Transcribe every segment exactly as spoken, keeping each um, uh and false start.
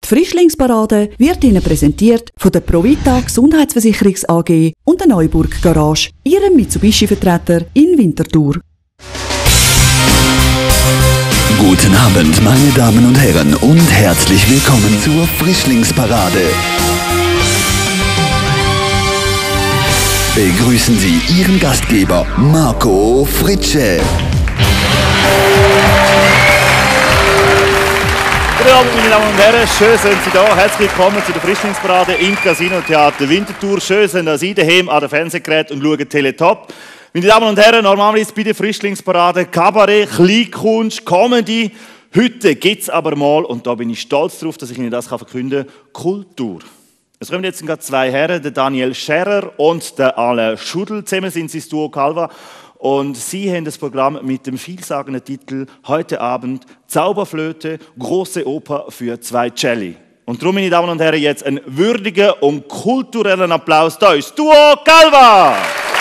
Die Frischlingsparade wird Ihnen präsentiert von der Provita Gesundheitsversicherungs A G und der Neuburg Garage, Ihrem Mitsubishi-Vertreter in Winterthur. Guten Abend, meine Damen und Herren, und herzlich willkommen zur Frischlingsparade. Begrüßen Sie Ihren Gastgeber Marco Fritsche. Guten Abend, meine Damen und Herren, schön sind Sie da. Herzlich willkommen zu der Frischlingsparade im Casino Theater Winterthur. Schön sind Sie daheim an den Fernsehgeräten und schauen Teletop. Meine Damen und Herren, normalerweise bei der Frischlingsparade Kabarett, Kleinkunst, Comedy. Heute gibt es aber mal, und da bin ich stolz darauf, dass ich Ihnen das verkünden kann, Kultur. Es kommen jetzt gerade zwei Herren, der Daniel Scherrer und der Alain Schudel. Zusammen sind sie das Duo Calva. Und sie haben das Programm mit dem vielsagenden Titel «Heute Abend Zauberflöte, große Oper für zwei Celli». Und darum, meine Damen und Herren, jetzt einen würdigen und kulturellen Applaus. Da ist Duo Calva!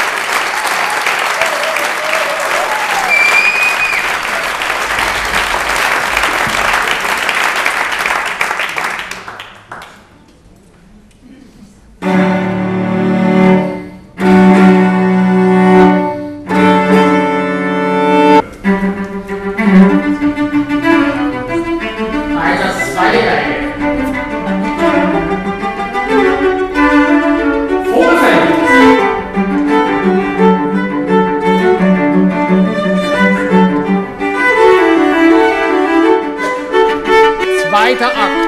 Zweiter Akt.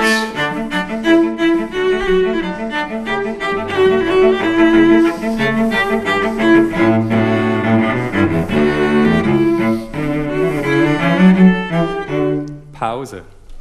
Pause.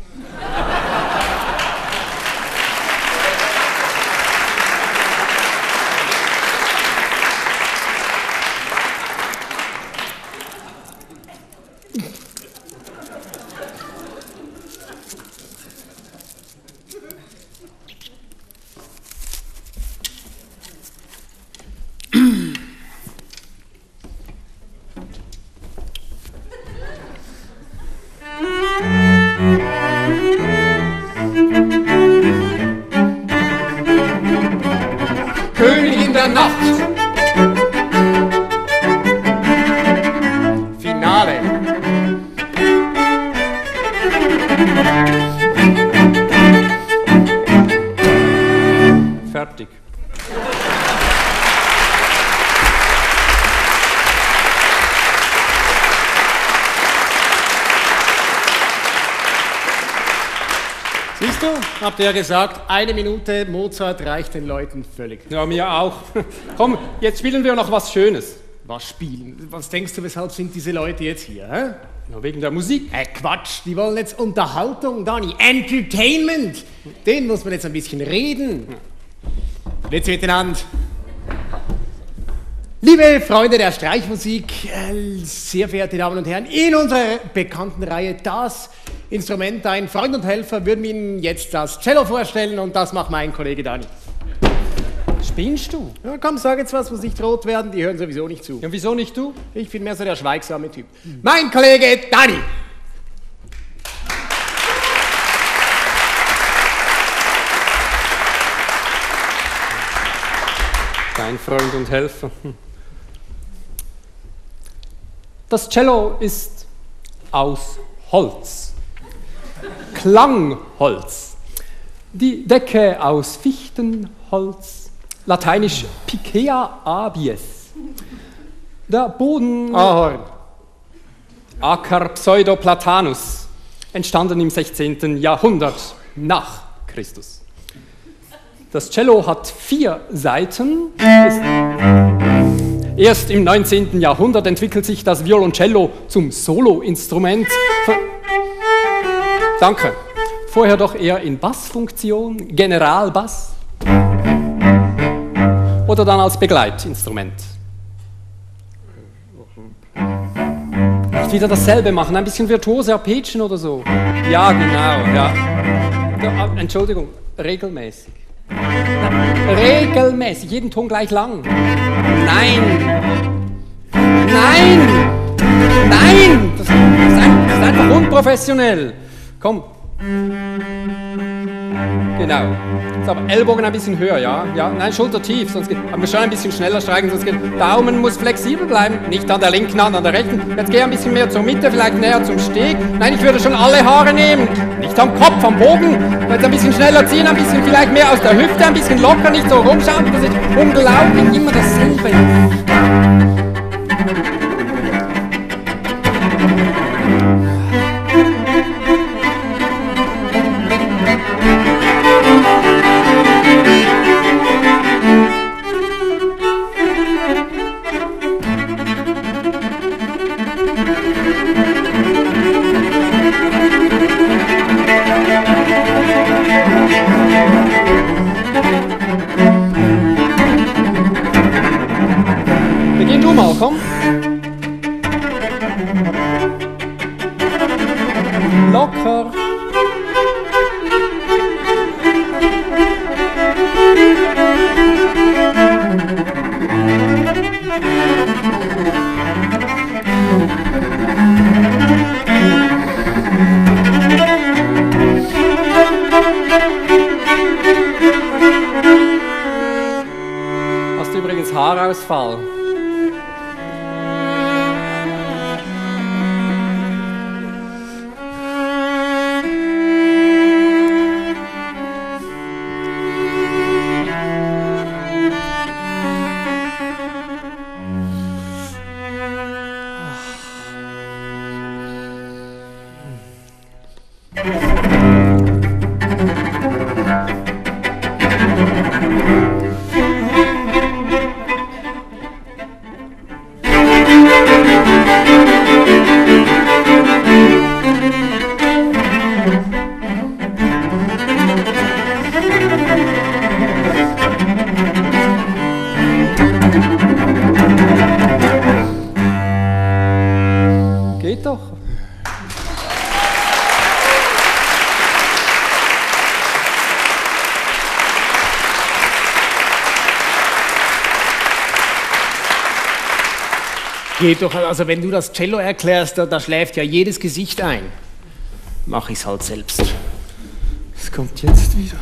Königin der Nacht. Finale. Fertig. Siehst du, habt ihr ja gesagt, eine Minute Mozart reicht den Leuten völlig. Ja, mir auch. Komm, jetzt spielen wir noch was Schönes. Was spielen? Was denkst du, weshalb sind diese Leute jetzt hier? Hä? Ja, wegen der Musik. Äh, Quatsch, die wollen jetzt Unterhaltung, Dani. Entertainment. Den muss man jetzt ein bisschen reden. Jetzt miteinander. Liebe Freunde der Streichmusik, äh, sehr verehrte Damen und Herren, in unserer bekannten Reihe Das Instrument, ein Freund und Helfer, würden Ihnen jetzt das Cello vorstellen und das macht mein Kollege Dani. Spinnst du? Ja, komm, sag jetzt was, muss nicht rot werden, die hören sowieso nicht zu. Ja, wieso nicht du? Ich bin mehr so der schweigsame Typ. Mhm. Mein Kollege Dani! Dein Freund und Helfer. Das Cello ist aus Holz. Klangholz. Die Decke aus Fichtenholz. Lateinisch Picea abies. Der Boden Ahorn. Acer Pseudoplatanus. Entstanden im sechzehnten Jahrhundert nach Christus. Das Cello hat vier Saiten. Erst im neunzehnten Jahrhundert entwickelt sich das Violoncello zum Soloinstrument. Danke. Vorher doch eher in Bassfunktion, Generalbass. Oder dann als Begleitinstrument. Nicht wieder dasselbe machen, ein bisschen virtuose Arpeggien oder so. Ja, genau, ja. ja Entschuldigung, regelmäßig. Regelmäßig, jeden Ton gleich lang. Nein! Nein! Nein! Das ist, ein, das ist einfach unprofessionell. Komm. Genau. So, aber Ellbogen ein bisschen höher, ja? Ja, nein, Schulter tief, sonst geht, aber schon ein bisschen schneller streichen, sonst geht, Daumen muss flexibel bleiben, nicht an der linken Hand, an der rechten. Jetzt geh ein bisschen mehr zur Mitte, vielleicht näher zum Steg. Nein, ich würde schon alle Haare nehmen, nicht am Kopf, am Bogen. Jetzt ein bisschen schneller ziehen, ein bisschen vielleicht mehr aus der Hüfte, ein bisschen locker, nicht so rumschauen, das ist unglaublich, immer dasselbe. Beginn du mal, komm. Locker. Hast du übrigens Haarausfall? Geht doch. Geht doch, also wenn du das Cello erklärst, da, da schläft ja jedes Gesicht ein. Mach ich's halt selbst. Es kommt jetzt wieder.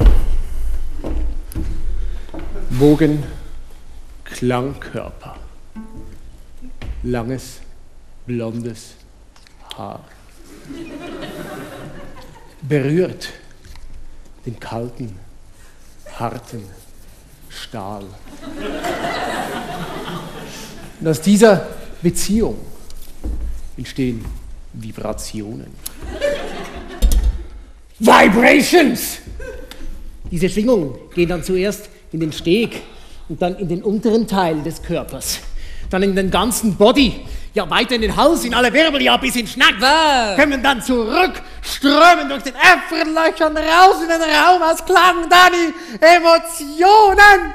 Bogen, Klangkörper. Langes, blondes Haar. Berührt den kalten, harten Stahl. Und aus dieser Beziehung entstehen Vibrationen. Vibrations! Diese Schwingungen gehen dann zuerst in den Steg und dann in den unteren Teil des Körpers. Dann in den ganzen Body, ja weiter in den Hals, in alle Wirbel, ja bis in den Schnack. Was? Kommen dann zurück, strömen durch den Äpfellöchern raus in den Raum aus Klang, Dani, Emotionen!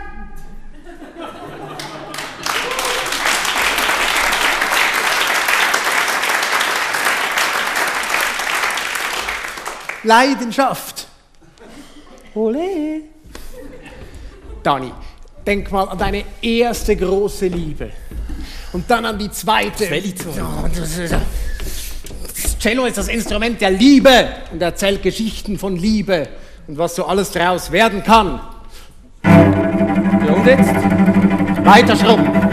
Leidenschaft. Ole. Dani, denk mal an deine erste große Liebe. Und dann an die zweite. Das Cello ist das Instrument der Liebe und erzählt Geschichten von Liebe und was so alles draus werden kann. Und jetzt weiter schrubben.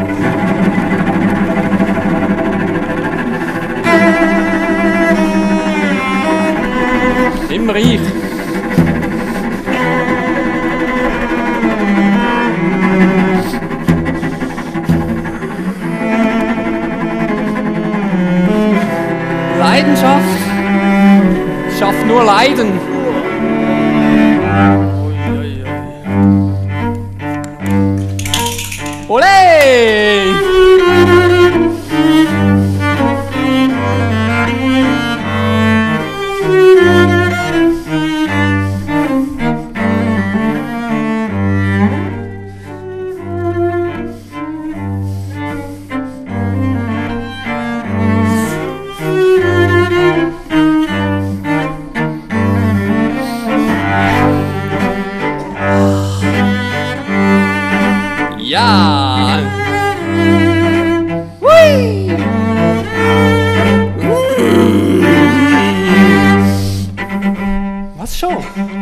Im Riech. Leidenschaft schafft nur Leiden. Ole!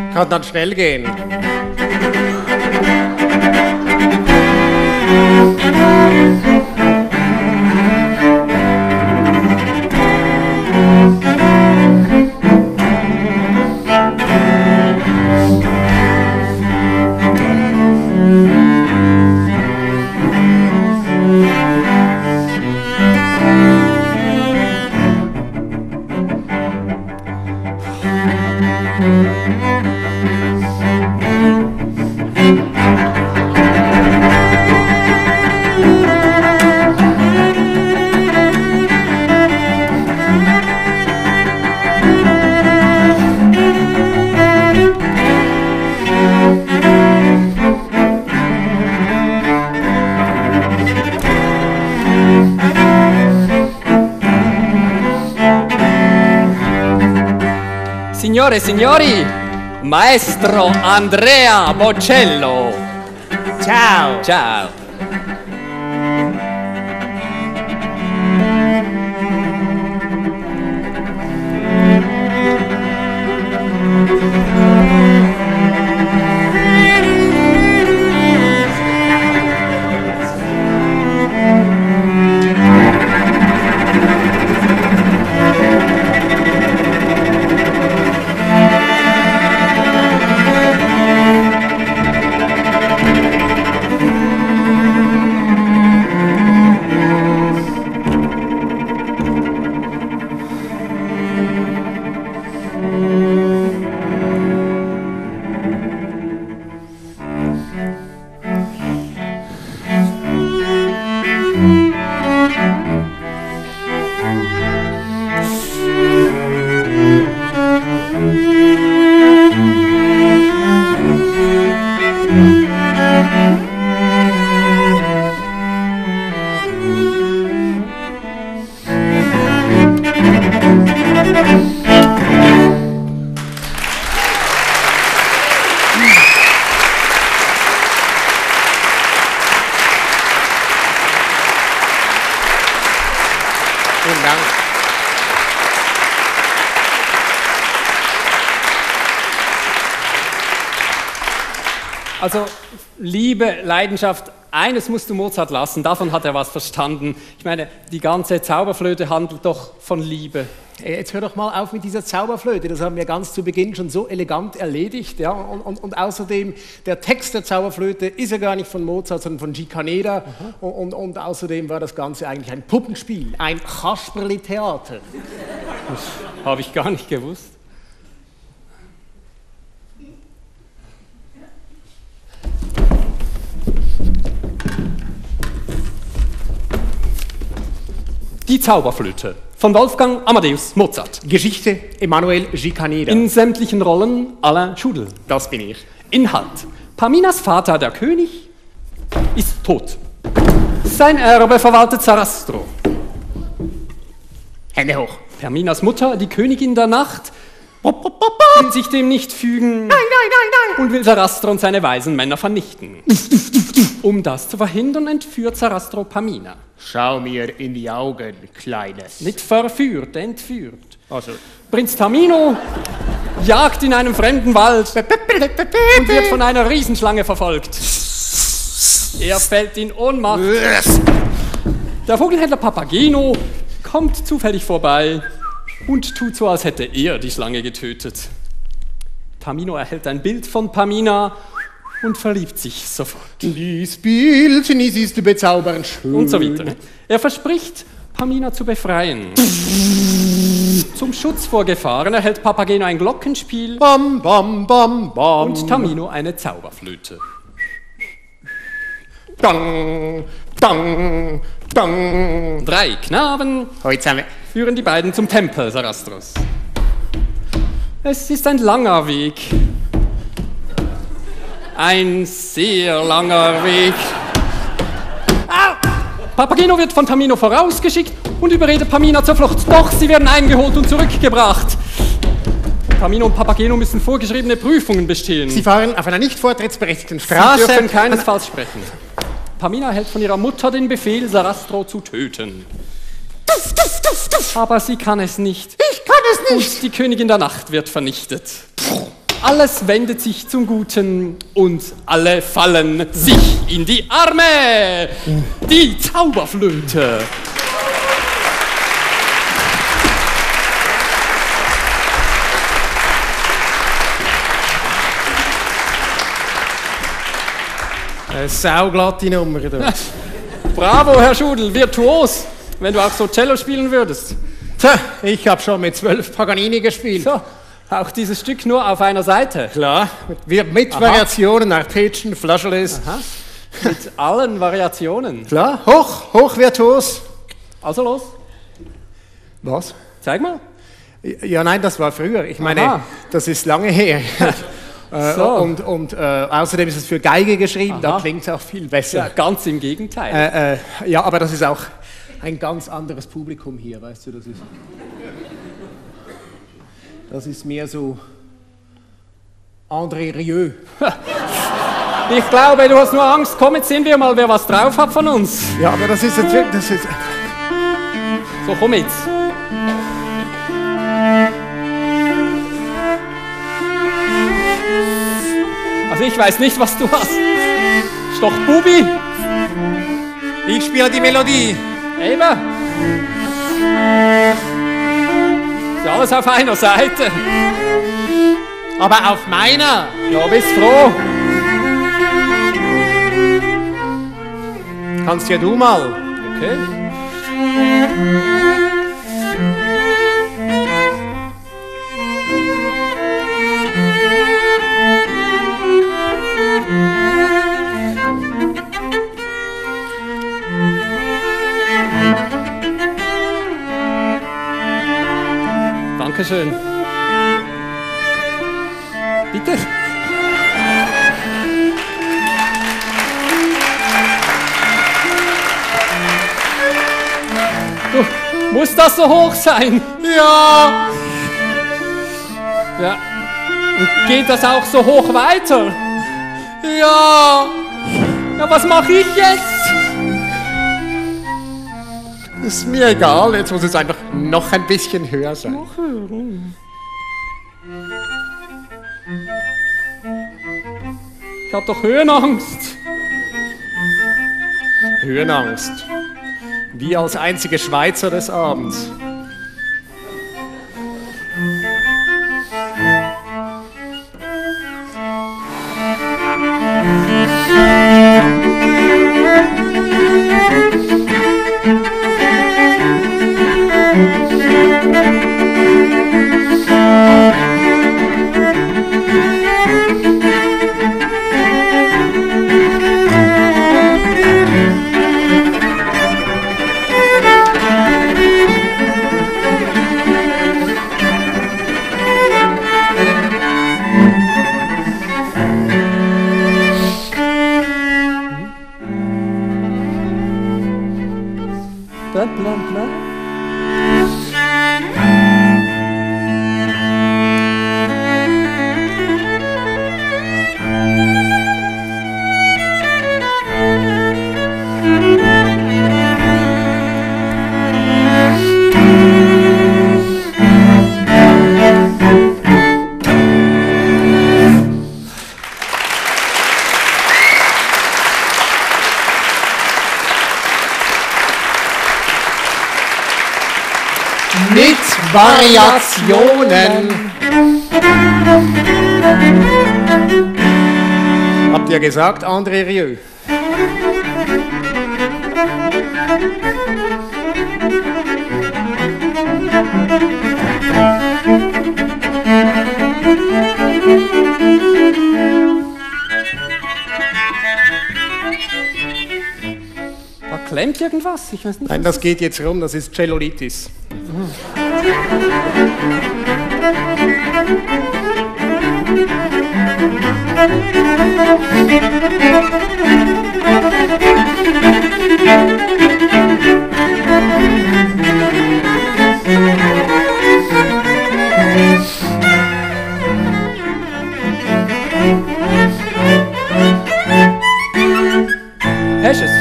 Kann dann schnell gehen. Signore, signori, Maestro Andrea Bocello. Ciao. Ciao. Vielen Dank. Also Liebe, Leidenschaft, eines musst du Mozart lassen, davon hat er was verstanden. Ich meine, die ganze Zauberflöte handelt doch von Liebe. Jetzt hör doch mal auf mit dieser Zauberflöte, das haben wir ganz zu Beginn schon so elegant erledigt. Ja? Und, und, und außerdem, der Text der Zauberflöte ist ja gar nicht von Mozart, sondern von Schikaneder. Und, und, und außerdem war das Ganze eigentlich ein Puppenspiel, ein Kasperli-Theater. Das habe ich gar nicht gewusst. Die Zauberflöte von Wolfgang Amadeus Mozart. Geschichte Emanuel Schikaneder. In sämtlichen Rollen Alain Schudel. Das bin ich. Inhalt: Paminas Vater, der König, ist tot. Sein Erbe verwaltet Sarastro. Hände hoch. Paminas Mutter, die Königin der Nacht, will sich dem nicht fügen. Nein, nein, nein, nein. Und will Sarastro und seine weisen Männer vernichten. Um das zu verhindern, entführt Sarastro Pamina. Schau mir in die Augen, Kleines. Nicht verführt, entführt. Also. Prinz Tamino jagt in einem fremden Wald und wird von einer Riesenschlange verfolgt. Er fällt in Ohnmacht. Der Vogelhändler Papageno kommt zufällig vorbei und tut so, als hätte er die Schlange getötet. Tamino erhält ein Bild von Pamina und verliebt sich sofort. Dies Bildchen ist bezaubernd schön. Und so weiter. Er verspricht, Pamina zu befreien. Zum Schutz vor Gefahren erhält Papageno ein Glockenspiel Bam, bam, bam, bam. und Tamino eine Zauberflöte. Dang, dang, dang. Drei Knaben Heute zusammen. führen die beiden zum Tempel Sarastros. Es ist ein langer Weg. Ein sehr langer Weg. Au! Papageno wird von Tamino vorausgeschickt und überredet Pamina zur Flucht. Doch sie werden eingeholt und zurückgebracht. Tamino und Papageno müssen vorgeschriebene Prüfungen bestehen. Sie fahren auf einer nicht vortrittsberechtigten Sie Straße. dürfen keinesfalls sprechen. Pamina erhält von ihrer Mutter den Befehl, Sarastro zu töten. Duff, duff, duff, duff. Aber sie kann es nicht. Ich kann es nicht. Und die Königin der Nacht wird vernichtet. alles wendet sich zum Guten und alle fallen sich in die Arme. Die Zauberflöte. Eine sauglatte Nummer. Bravo, Herr Schudel, virtuos, wenn du auch so Cello spielen würdest. Tja, ich habe schon mit zwölf Paganini gespielt. So, auch dieses Stück nur auf einer Seite. Klar, mit, mit Variationen, Arpeggien, Flageolets. Aha. Mit allen Variationen. Klar, hoch, hoch virtuos. Also los. Was? Zeig mal. Ja, nein, das war früher. Ich meine, Aha. das ist lange her. Äh, So. Und, und äh, außerdem ist es für Geige geschrieben, Aha. da klingt es auch viel besser. Ja, ganz im Gegenteil. Äh, äh, ja, aber das ist auch ein ganz anderes Publikum hier, weißt du, das ist... Das ist mehr so... André Rieu. Ich glaube, du hast nur Angst. Komm, jetzt sehen wir mal, wer was drauf hat von uns. Ja, aber das ist jetzt wirklich... Das ist, So, komm jetzt. Also ich weiß nicht, was du hast. Ist doch Bubi. ich spiele die Melodie. Eben. Ist ja alles auf einer Seite. Aber auf meiner. Ja, bist froh. Kannst ja du mal. Okay. Dankeschön. Bitte. Du, muss das so hoch sein? Ja. Ja. Und geht das auch so hoch weiter? Ja. Ja, was mache ich jetzt? Ist mir egal, jetzt muss es einfach noch ein bisschen höher sein. Noch höher. Ich hab doch Höhenangst. Höhenangst. Wie als einzige Schweizer des Abends. Bla, bla, bla. Mit Variationen. Habt ihr gesagt, André Rieu? Da klemmt irgendwas, ich weiß nicht. Nein, das geht jetzt rum, das ist Cellulitis. Hast du es?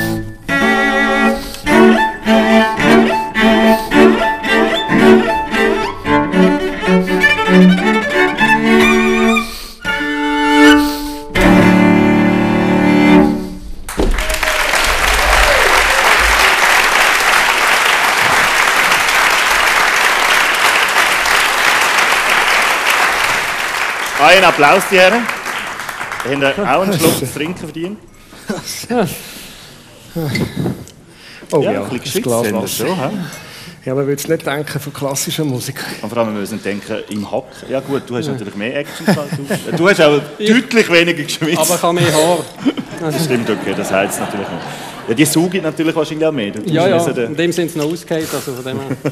Applaus die Herren. Wir haben auch einen Schluck zu trinken verdient. Oh ja, ja, ein bisschen das geschwitzt Glas haben wir Wasser. schon. He? Ja, man würde es nicht denken von klassischer Musik. Und vor allem, wir müssen denken, im Hock. Ja gut, du hast natürlich mehr Action als du. Du hast auch deutlich weniger geschwitzt. Aber ich habe mehr Haar. Das stimmt, okay, das heißt natürlich nicht. Ja, die saugen natürlich wahrscheinlich auch mehr. Du Ja, ja, den... in dem sind sie noch ausgehört, also von dem her.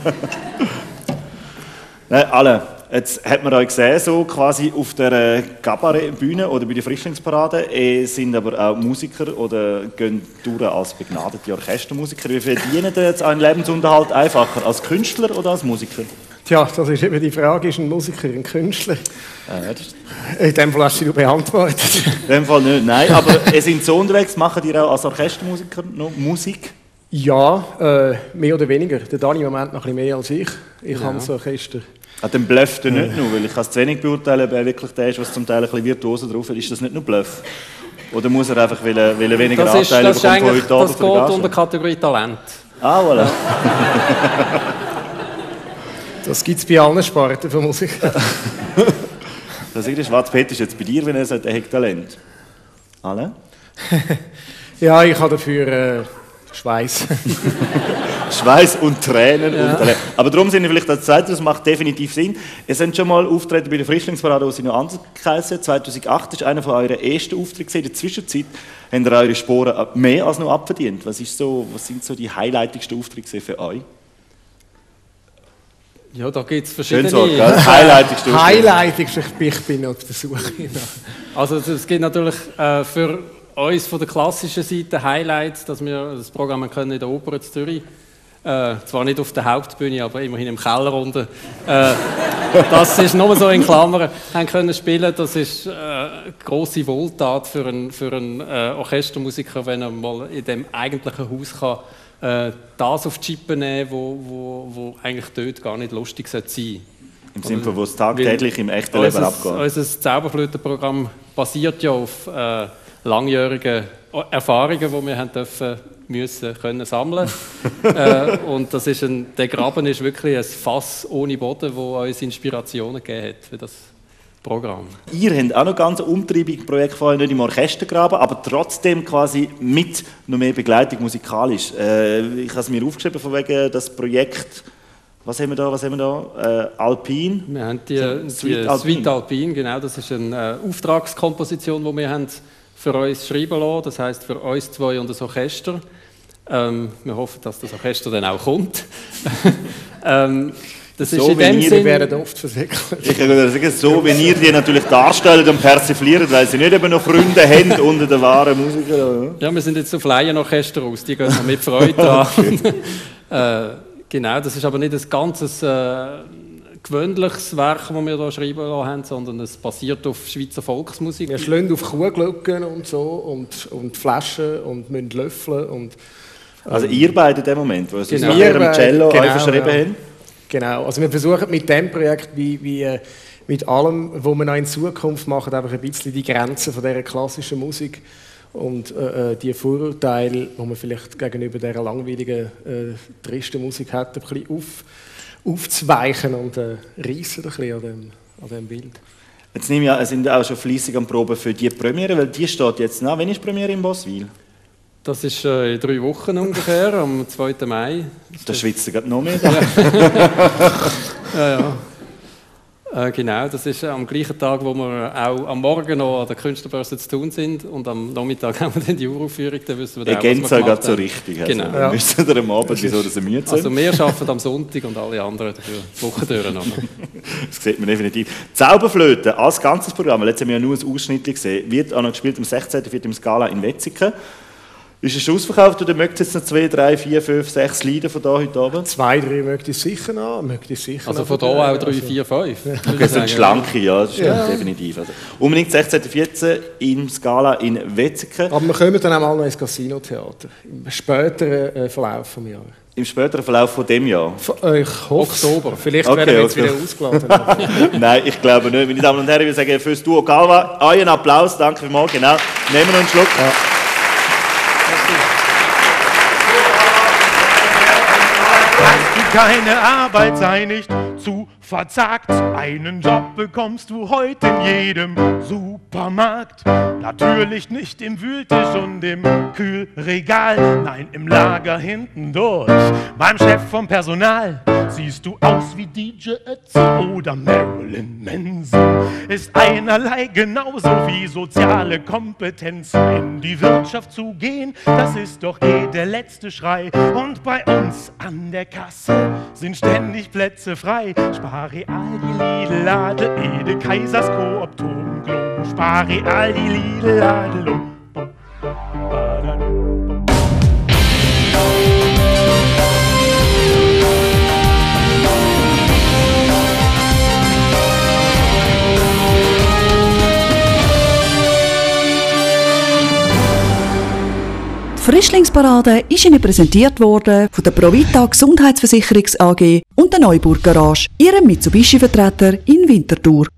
Nein, alle. Jetzt hat man euch gesehen, so quasi auf der Kabarettbühne oder bei der Frischlingsparade. Ihr sind aber auch Musiker oder gehen durch als begnadete Orchestermusiker. Wie verdienen ihr jetzt einen Lebensunterhalt einfacher? Als Künstler oder als Musiker? Tja, das ist eben die Frage, ist ein Musiker ein Künstler? Äh, das In dem Fall hast du beantwortet. in dem Fall nicht, nein. Aber ihr seid so unterwegs, machen ihr auch als Orchestermusiker noch Musik? Ja, äh, mehr oder weniger. Der Dani im Moment noch ein bisschen mehr als ich. Ich habe das Orchester. Ah, dann blufft er nicht nur, weil ich kann es zu wenig beurteilen, wer wirklich der ist, was zum Teil ein bisschen virtuoser drauf ist. Ist das nicht nur Bluff? Oder muss er einfach weil er, weil er weniger Das, ist, Anteile das, ist bekommt von eigentlich, heute Abend das für die geht Gage? unter Kategorie Talent. Ah, voilà. Das gibt es bei allen Sparten von Musik. Das ist der schwarze Peter ist jetzt bei dir, wenn er sagt, er hat Talent. Alle? Ja, ich habe dafür äh, Schweiß. Schweiß und Tränen ja. und Talent. Aber darum sind wir vielleicht als Zeit, das macht definitiv Sinn. Ihr seid schon mal auftreten bei der Frischlingsparade, wo sie noch anders geheißen. zweitausendacht war einer von euren ersten Auftritten. In der Zwischenzeit habt ihr eure Sporen mehr als noch abverdient. Was, ist so, was sind so die highlightigsten Auftritte für euch? Ja, da gibt es verschiedene. Schön so, gell? Highlightigste Highlightigste, ich bin auf der Suche. Also es gibt natürlich äh, für uns von der klassischen Seite Highlights, dass wir das Programm können in der Oper in Zürich, äh, zwar nicht auf der Hauptbühne, aber immerhin im Keller unten. Äh, das ist nur so in Klammern, haben können spielen. Das ist äh, eine grosse Wohltat für einen, für einen äh, Orchestermusiker, wenn er mal in dem eigentlichen Haus kann, äh, das auf die Chippe nehmen, wo, wo, wo eigentlich dort gar nicht lustig sein sollte. Im Sinne von, wo es tagtäglich im echten Leben abgeht. Unser Zauberflötenprogramm basiert ja auf äh, langjährigen Erfahrungen, die wir haben dürfen, müssen, können sammeln. äh, und das ist ein, der Graben ist wirklich ein Fass ohne Boden, das uns Inspirationen gegeben hat für das Programm. Ihr habt auch noch ganz ein umtriebiges Projekt vorher, nicht im Orchestergraben, aber trotzdem quasi mit noch mehr Begleitung musikalisch. Äh, ich habe es mir aufgeschrieben von wegen das Projekt. Was haben wir da? Was haben wir da? Äh, Alpin. Wir haben die, die Suite Alpin. Suite Alpin, genau. Das ist eine äh, Auftragskomposition, die wir haben für uns schreiben lassen. Das heisst für uns zwei und das Orchester. Ähm, wir hoffen, dass das Orchester dann auch kommt. ähm, das so ist in dem wie Sinn, ihr werden oft versäckelt. Ich würde sagen, so wie ihr die natürlich darstellt und persifliert, weil sie nicht eben noch Freunde haben unter den wahren Musikern. Ja, wir sind jetzt auf Laienorchester aus. Die gehen noch mit Freude an. äh, Genau, das ist aber nicht ein ganzes äh, gewöhnliches Werk, das wir hier schreiben lassen haben, sondern es basiert auf Schweizer Volksmusik. Wir schlagen auf Kuhglocken und so und, und Flaschen und müssen löffeln. Und, ähm, also ihr beide in dem Moment, wo Sie genau. es mit ihrem Cello genau, euch verschrieben ja. haben? Genau, also wir versuchen mit diesem Projekt, wie, wie mit allem, was wir noch in Zukunft machen, einfach ein bisschen die Grenzen von dieser klassischen Musik und äh, die Vorurteile, die man vielleicht gegenüber dieser langweiligen, äh, tristen Musik hat, ein bisschen auf, aufzuweichen und äh, reissen ein bisschen an dem, an dem Bild. Jetzt nehme ich an, es sind auch schon fleissig am Proben für die Premiere, weil die steht jetzt nach. Wann ist die Premiere in Boswil? Das ist äh, in drei Wochen ungefähr, am zweiten Mai. Da schwitzt er noch mehr. Da. ja, ja. Äh, genau, das ist äh, am gleichen Tag, wo wir auch am Morgen noch an der Künstlerbörse zu tun sind und am Nachmittag haben wir dann die Uraufführung, dann wissen wir dann auch, was wir gemacht haben. So richtig. Also, genau. Ja. Müssen wir am Abend, wieso dass wir müde sind. Also wir arbeiten am Sonntag und alle anderen dafür die Woche durch. Das sieht man definitiv. Zauberflöte als ganzes Programm, letztes haben wir ja nur ein Ausschnitt gesehen, wird auch noch gespielt am sechzehnten vierten im Scala in Wetzikon. Ist es schon ausverkauft oder mögt es jetzt noch zwei, drei, vier, fünf, sechs Lieder von da heute Abend? Zwei, drei möchte ich sicher noch. Möchte ich sicher also noch von da auch drei, vier, fünf. Okay, das sind schlanke, ja, das stimmt ja. definitiv. Also, unbedingt sechzehnten vierten im Scala in Wetzikon. Aber wir kommen dann auch mal noch ins Casino-Theater, im späteren äh, Verlauf des Jahres. Im späteren Verlauf von dem Jahr? Ich hoffe Oktober. Vielleicht okay, werden wir jetzt okay. wieder ausgeladen. Nein, ich glaube nicht. Meine Damen und Herren, wir sagen fürs Duo Galva euren Applaus, danke vielmals. Genau. Nehmen wir einen Schluck. Ja. Keine Arbeit sei nicht zu verzagt. Einen Job bekommst du heute in jedem Supermarkt. Natürlich nicht im Wühltisch und im Kühlregal, nein, im Lager hinten durch. Beim Chef vom Personal siehst du aus wie D J Ötzi oder Marilyn Manson. Ist einerlei genauso wie soziale Kompetenzen. In die Wirtschaft zu gehen, das ist doch eh der letzte Schrei. Und bei uns an der Kasse sind ständig Plätze frei. Spare all die Lidl, Lade, Ede, Kaisers Coop, Tom, Globo. Spare all die Lidl, Lade, Lo. Die Frischlingsparade ist Ihnen präsentiert worden von der Provita Gesundheitsversicherungs A G und der Neuburg Garage, Ihrem Mitsubishi-Vertreter in Winterthur.